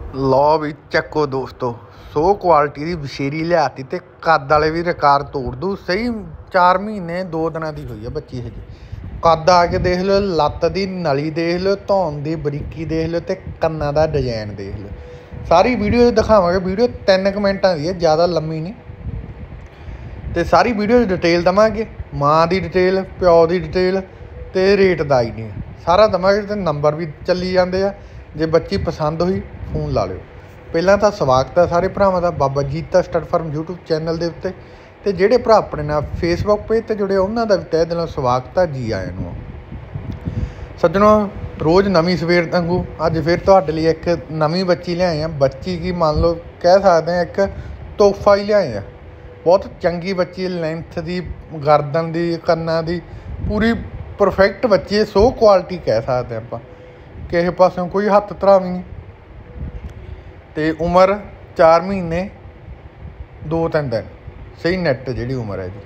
ਲਓ ਵੀ ਚੱਕੋ ਦੋਸਤੋ, ਸੋ ਕੁਆਲਿਟੀ ਦੀ ਵਿਸ਼ੇਰੀ ਲਿਆਤੀ ਤੇ ਕੱਦ ਵਾਲੇ ਵੀ ਰਿਕਾਰਡ ਤੋੜ ਦੂ। ਸਹੀ 4 ਮਹੀਨੇ 2 ਦਿਨਾਂ ਦੀ ਹੋਈ ਆ ਬੱਚੀ ਹਜੇ। ਕੱਦ ਆ ਕੇ ਦੇਖ ਲਓ, ਲੱਤ ਦੀ ਨਲੀ ਦੇਖ ਲਓ, ਧੌਣ ਦੀ ਬਰੀਕੀ ਦੇਖ ਲਓ ਤੇ ਕੰਨਾਂ ਦਾ ਡਿਜ਼ਾਈਨ ਦੇਖ ਲਓ। ਸਾਰੀ ਵੀਡੀਓ ਦਿਖਾਵਾਂਗੇ। ਵੀਡੀਓ 3 ਮਿੰਟਾਂ ਦੀ ਹੈ, ਜ਼ਿਆਦਾ ਲੰਮੀ ਨਹੀਂ। ਤੇ ਸਾਰੀ ਵੀਡੀਓ ਦੀ ਡਿਟੇਲ ਦੇਵਾਂਗੇ, ਮਾਂ ਦੀ ਡਿਟੇਲ, ਪਿਓ ਦੀ ਡਿਟੇਲ ਤੇ ਰੇਟ ਦਾ ਆਈਡੀਆ ਸਾਰਾ ਦੇਵਾਂਗੇ। ਤੇ ਨੰਬਰ ਵੀ ਚੱਲੀ ਜਾਂਦੇ ਆ, ਜੇ ਬੱਚੀ ਪਸੰਦ ਹੋਈ ਫੋਨ ਲਾ ਲਿਓ। ਪਹਿਲਾਂ ਤਾਂ ਸਵਾਗਤ ਹੈ ਸਾਰੇ ਭਰਾਵਾਂ ਦਾ Baba Jeeta stud farm YouTube channel ਦੇ ਉੱਤੇ। ਤੇ ਜਿਹੜੇ ਭਰਾ ਆਪਣੇ ਨਾਲ ਫੇਸਬੁੱਕ ਪੇਜ ਤੇ ਜੁੜੇ ਉਹਨਾਂ ਦਾ ਵੀ ਤਹਿ ਦਿਲੋਂ ਸਵਾਗਤ ਹੈ, ਜੀ ਆਇਆਂ ਨੂੰ। ਸੱਜਣੋ, ਰੋਜ਼ ਨਵੀਂ ਸਵੇਰ ਵਾਂਗੂ ਅੱਜ ਫਿਰ ਤੁਹਾਡੇ ਲਈ ਇੱਕ ਨਵੀਂ ਬੱਚੀ ਲਿਆਏ ਆ। ਬੱਚੀ ਕੀ ਮੰਨ ਲਓ, ਕਹਿ ਸਕਦੇ ਹਾਂ ਇੱਕ ਤੋਹਫਾ ਹੀ ਲਿਆਏ ਆ। ਬਹੁਤ ਚੰਗੀ ਬੱਚੀ, ਲੈਂਥ ਦੀ, ਗਰਦਨ ਦੀ, ਕੰਨਾਂ ਦੀ ਪੂਰੀ ਪਰਫੈਕਟ ਬੱਚੀ ਹੈ। ਸੋ ਕੁਆਲਿਟੀ ਕਹਿ ਸਕਦੇ ਆਪਾਂ, ਕਿਸੇ ਪਾਸਿਓਂ ਕੋਈ ਹੱਥ ਧਰਾਵੀ ਨਹੀਂ। ਤੇ ਉਮਰ 4 ਮਹੀਨੇ 2-3 ਦਿਨ ਸਹੀ ਨੈਟ ਜਿਹੜੀ ਉਮਰ ਹੈ ਜੀ।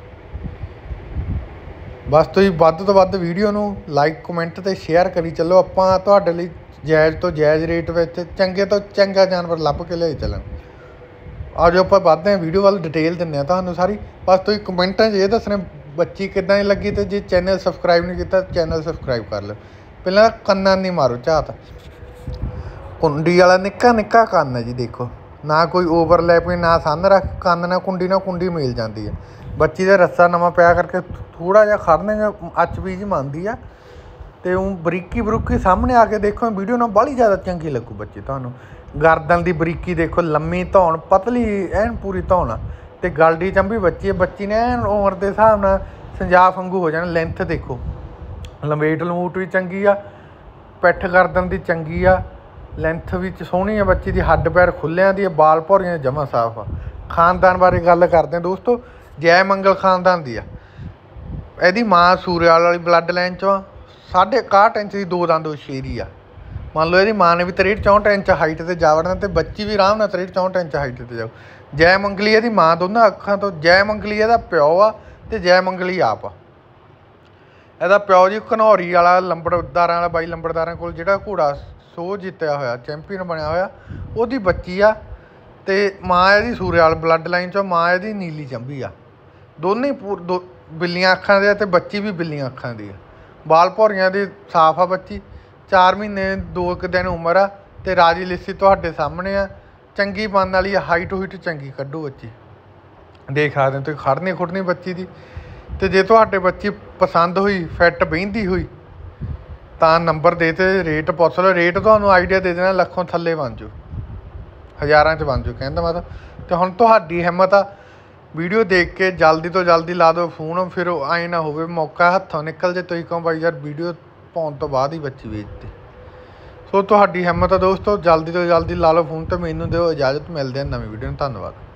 ਬਸ ਤੁਸੀਂ ਵੱਧ ਤੋਂ ਵੱਧ ਵੀਡੀਓ ਨੂੰ ਲਾਈਕ, ਕਮੈਂਟ ਤੇ ਸ਼ੇਅਰ ਕਰੀ ਚੱਲੋ। ਆਪਾਂ ਤੁਹਾਡੇ ਲਈ ਜਾਇਜ਼ ਤੋਂ ਜਾਇਜ਼ ਰੇਟ ਵਿੱਚ ਚੰਗੇ ਤੋਂ ਚੰਗਾ ਜਾਨਵਰ ਲੱਭ ਕੇ ਲਿਆਈ ਚੱਲਣ। ਅੱਜ ਆਪਾਂ ਵੱਧਦੇ ਹਾਂ ਵੀਡੀਓ ਵੱਲ, ਡਿਟੇਲ ਦਿੰਦੇ ਹਾਂ ਤੁਹਾਨੂੰ ਸਾਰੀ। ਬਸ ਤੁਸੀਂ ਕਮੈਂਟਾਂ 'ਚ ਇਹ ਦੱਸਣਾ ਬੱਚੀ ਕਿੱਦਾਂ ਦੀ ਲੱਗੀ। ਤੇ ਜੇ ਚੈਨਲ ਸਬਸਕ੍ਰਾਈਬ ਨਹੀਂ ਕੀਤਾ, ਚੈਨਲ ਸਬਸਕ੍ਰਾਈਬ ਕਰ ਲਓ। ਪਹਿਲਾਂ ਕੰਨਾਂ ਨਹੀਂ ਮਾਰੋ ਝਾਤ। ਕੁੰਡੀ ਵਾਲਾ ਨਿੱਕਾ ਨਿੱਕਾ ਕੰਨ ਹੈ ਜੀ, ਦੇਖੋ ਨਾ ਕੋਈ ਓਵਰਲੈਪ, ਨਾ ਸੰਨ ਰੱਖ ਕੰਨ, ਨਾ ਕੁੰਡੀ ਮਿਲ ਜਾਂਦੀ ਹੈ। ਬੱਚੀ ਦਾ ਰੱਸਾ ਨਵਾਂ ਪਿਆ ਕਰਕੇ ਥੋੜ੍ਹਾ ਜਿਹਾ ਖੜਨੇ HP ਜੀ ਮੰਨਦੀ ਆ। ਅਤੇ ਉਹ ਬਰੀਕੀ ਸਾਹਮਣੇ ਆ ਕੇ ਦੇਖੋ, ਵੀਡੀਓ ਨਾਲ ਬਾਹਲੀ ਜ਼ਿਆਦਾ ਚੰਗੀ ਲੱਗੂ ਬੱਚੀ ਤੁਹਾਨੂੰ। ਗਰਦਨ ਦੀ ਬਰੀਕੀ ਦੇਖੋ, ਲੰਮੀ ਧੌਣ, ਪਤਲੀ ਐਨ ਪੂਰੀ ਧੌਣ ਆ। ਅਤੇ ਗਲਡੀ ਚੰਬੀ ਬੱਚੀ ਹੈ। ਬੱਚੀ ਨੇ ਐਨ ਉਮਰ ਦੇ ਹਿਸਾਬ ਨਾਲ ਸੰਜਾਫ ਵਾਂਗੂ ਹੋ ਜਾਣਾ। ਲੈਂਥ ਦੇਖੋ, ਲੰਬੇਟ ਲਮੂਟ ਵੀ ਚੰਗੀ ਆ, ਪਿੱਠ ਗਰਦਨ ਦੀ ਚੰਗੀ ਆ, ਲੈਂਥ ਵਿੱਚ ਸੋਹਣੀ ਆ ਬੱਚੀ ਦੀ। ਹੱਡ ਪੈਰ ਖੁੱਲ੍ਹਿਆਂ ਦੀ, ਬਾਲ ਭੌਰੀਆਂ ਜਮਾਂ ਸਾਫ਼ ਆ। ਖਾਨਦਾਨ ਬਾਰੇ ਗੱਲ ਕਰਦੇ ਹਾਂ ਦੋਸਤੋ, ਜੈ ਮੰਗਲ ਖਾਨਦਾਨ ਦੀ ਆ। ਇਹਦੀ ਮਾਂ ਸੂਰਿਆਲ ਵਾਲੀ ਬਲੱਡ ਲਾਈਨ 'ਚੋਂ 61.5 ਇੰਚ ਦੀ 2 ਦੰਦ ਵਛੇਰੀ ਆ। ਮੰਨ ਲਓ ਇਹਦੀ ਮਾਂ ਨੇ ਵੀ 63-64 ਇੰਚ ਹਾਈਟ 'ਤੇ ਜਾ ਵੜਨਾ, ਅਤੇ ਬੱਚੀ ਵੀ ਆਰਾਮ ਨਾਲ 63-64 ਇੰਚ ਹਾਈਟ 'ਤੇ ਜਾਊ। ਜੈ ਮੰਗਲੀ ਇਹਦੀ ਮਾਂ ਦੋਨਾਂ ਅੱਖਾਂ ਤੋਂ, ਜੈ ਮੰਗਲੀ ਇਹਦਾ ਪਿਓ ਆ ਅਤੇ ਜੈ ਮੰਗਲੀ ਆਪ ਆ। ਇਹਦਾ ਪਿਓ ਜੀ ਘਨੌਰੀ ਵਾਲਾ ਲੰਬੜਦਾਰਾਂ ਵਾਲਾ ਬਾਈ, ਲੰਬੜਦਾਰਾਂ ਕੋਲ ਜਿਹੜਾ ਘੋੜਾ ਸੋ ਜਿੱਤਿਆ ਹੋਇਆ, ਚੈਂਪੀਅਨ ਬਣਿਆ ਹੋਇਆ, ਉਹਦੀ ਬੱਚੀ ਆ। ਅਤੇ ਮਾਂ ਇਹਦੀ ਸੂਰਿਆਲ ਬਲੱਡ ਲਾਈਨ 'ਚੋਂ, ਮਾਂ ਇਹਦੀ ਨੀਲੀ ਚੰਬੀ ਆ। ਦੋਨੇ ਬਿੱਲੀਆਂ ਅੱਖਾਂ ਦੇ ਆ, ਅਤੇ ਬੱਚੀ ਵੀ ਬਿੱਲੀਆਂ ਅੱਖਾਂ ਦੀ ਆ। ਬਾਲ ਭੌਰੀਆਂ ਦੀ ਸਾਫ਼ ਆ ਬੱਚੀ। 4 ਮਹੀਨੇ 2 ਦਿਨ ਉਮਰ ਆ, ਅਤੇ ਰਾਜੀ ਲਿੱਸੀ ਤੁਹਾਡੇ ਸਾਹਮਣੇ ਆ। ਚੰਗੀ ਬਣਨ ਵਾਲੀ ਆ, ਹਾਈਟ ਹੂਈਟ ਚੰਗੀ ਕੱਢੂ ਬੱਚੀ। ਦੇਖ ਸਕਦੇ ਤੁਸੀਂ ਖੜ੍ਹਨੀ ਖੁੜਨੀ ਬੱਚੀ ਦੀ। ਅਤੇ ਜੇ ਤੁਹਾਡੇ ਬੱਚੀ ਪਸੰਦ ਹੋਈ, ਫਿੱਟ ਬਹਿੰਦੀ ਹੋਈ, ਤਾਂ ਨੰਬਰ ਦੇ ਤੇ ਰੇਟ ਪੁੱਛ ਲਓ। ਰੇਟ ਤੁਹਾਨੂੰ ਆਈਡੀਆ ਦੇ ਦੇਣਾ, ਲੱਖੋਂ ਥੱਲੇ ਬਣ ਜਾਓ, ਹਜ਼ਾਰਾਂ 'ਚ ਬਣ ਜਾਓ ਕਹਿੰਦਾ ਮਤਲਬ। ਅਤੇ ਹੁਣ ਤੁਹਾਡੀ ਹਿੰਮਤ ਆ, ਵੀਡੀਓ ਦੇਖ ਕੇ ਜਲਦੀ ਤੋਂ ਜਲਦੀ ਲਾ ਦਿਓ ਫੋਨ। ਫਿਰ ਐਂ ਨਾ ਹੋਵੇ ਮੌਕਾ ਹੱਥੋਂ ਨਿਕਲ ਜੇ, ਤੁਸੀਂ ਕਹੋ ਬਾਈ ਯਾਰ ਵੀਡੀਓ ਪਾਉਣ ਤੋਂ ਬਾਅਦ ਹੀ ਬੱਚੀ ਵੇਚਤੀ। ਸੋ ਤੁਹਾਡੀ ਹਿੰਮਤ ਆ ਦੋਸਤੋ, ਜਲਦੀ ਤੋਂ ਜਲਦੀ ਲਾ ਲਓ ਫੋਨ ਅਤੇ ਮੈਨੂੰ ਦਿਓ ਇਜਾਜ਼ਤ। ਮਿਲਦੇ ਹਾਂ ਨਵੀਂ ਵੀਡੀਓ ਨੂੰ। ਧੰਨਵਾਦ।